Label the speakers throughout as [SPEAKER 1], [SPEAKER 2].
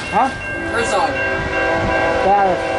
[SPEAKER 1] Huh?
[SPEAKER 2] Herzog.
[SPEAKER 1] Dallas.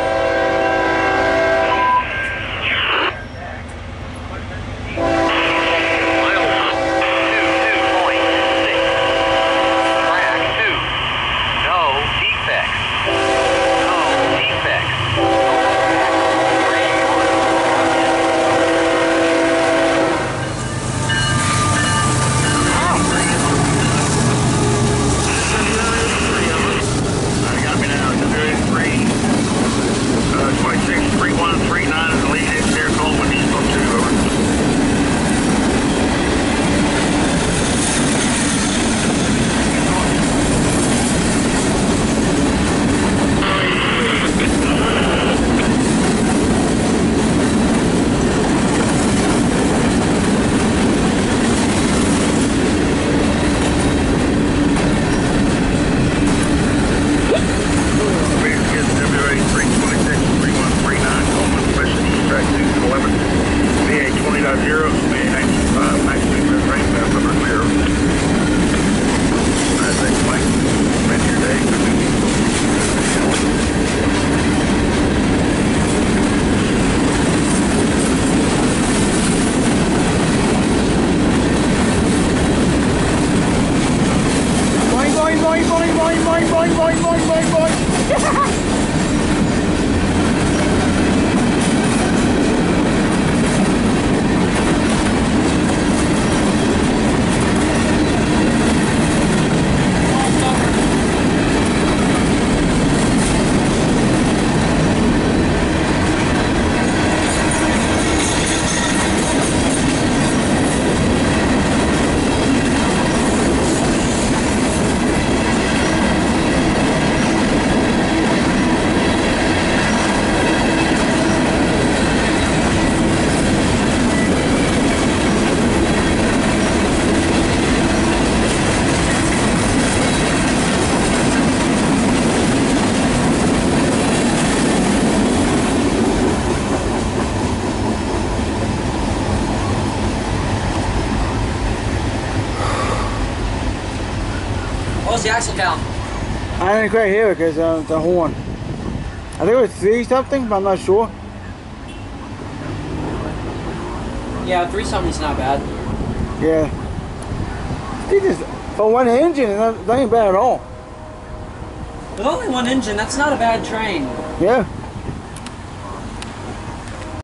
[SPEAKER 2] What was the axle count?
[SPEAKER 1] I didn't quite hear it because the horn. I think it was 3 something, but I'm not sure.
[SPEAKER 2] Yeah, 3 something's not bad.
[SPEAKER 1] Yeah. It is, for one engine, it's not even bad at all.
[SPEAKER 2] With only one engine, that's not a bad train.
[SPEAKER 1] Yeah.